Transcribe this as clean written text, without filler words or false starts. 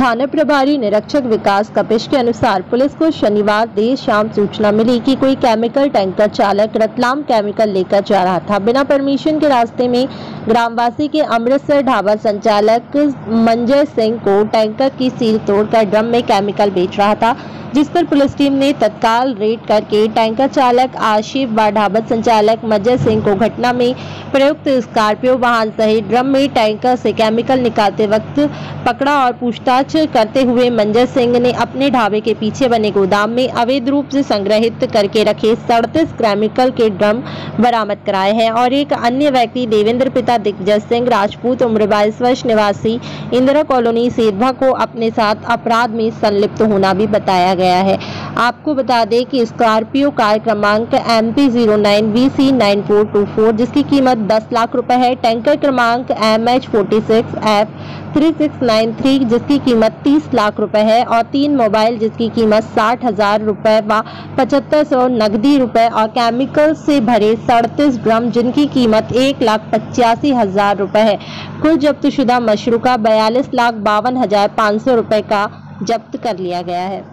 थाना प्रभारी निरीक्षक विकास कपिश के अनुसार पुलिस को शनिवार देर शाम सूचना मिली कि कोई केमिकल टैंकर चालक रतलाम केमिकल लेकर जा रहा था। बिना परमिशन के रास्ते में ग्रामवासी के अमृतसर ढाबा संचालक मंजय सिंह को टैंकर की सील तोड़कर ड्रम में केमिकल बेच रहा था, जिस पर पुलिस टीम ने तत्काल रेड करके टैंकर चालक आशिफ व ढाबा संचालक मंजय सिंह को घटना में प्रयुक्त स्कॉर्पियो वाहन सहित ड्रम में टैंकर से केमिकल निकालते वक्त पकड़ा और पूछताछ करते हुए मंजय सिंह ने अपने ढाबे के पीछे बने गोदाम में अवैध रूप से संग्रहित करके रखे 37 केमिकल के ड्रम बरामद कराए हैं और एक अन्य व्यक्ति देवेंद्र पिता दिग्विजय सिंह राजपूत उम्र 22 वर्ष निवासी इंदिरा कॉलोनी सेरभा को अपने साथ अपराध में संलिप्त होना भी बताया गया है। आपको बता दें कि स्कॉर्पियो कार क्रमांक MP09VC9424 जिसकी कीमत 10 लाख रुपए है, टैंकर क्रमांक MH46F3693 जिसकी कीमत 30 लाख रुपए है और 3 मोबाइल जिसकी कीमत 60,000 रुपए व 7500 नकदी रुपए और केमिकल से भरे 37 ड्रम जिनकी कीमत 1,85,000 रुपए है। कुल जब्तशुदा मशरूका 42,52,500 रुपए का जब्त कर लिया गया है।